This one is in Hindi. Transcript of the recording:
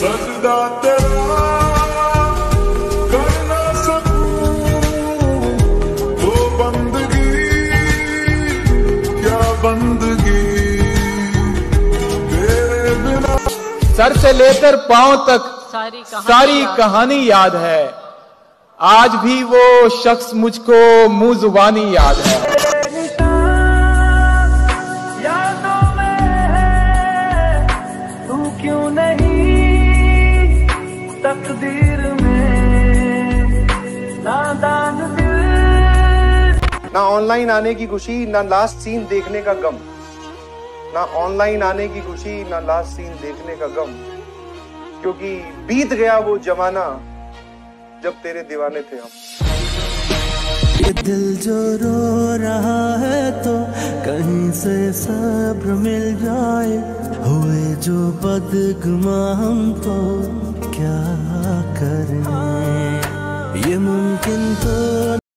सजदा तेरा कर ना सकूं, वो बंदगी क्या बंदगी तेरे बिना। सर से लेकर पांव तक सारी कहानी याद है, आज भी वो शख्स मुझको मुंह जुबानी याद है। यादों में है तू क्यों नहीं, तकदीर में नादान दिल। ना ऑनलाइन आने की खुशी, ना लास्ट सीन देखने का गम, ना ऑनलाइन आने की खुशी, ना लास्ट सीन देखने का गम, क्योंकि बीत गया वो जमाना जब तेरे दीवाने थे हम। ये दिल जो रो रहा है तो कहीं से सब्र मिल जाए, हुए जो बदगुमा हम तो क्या करें।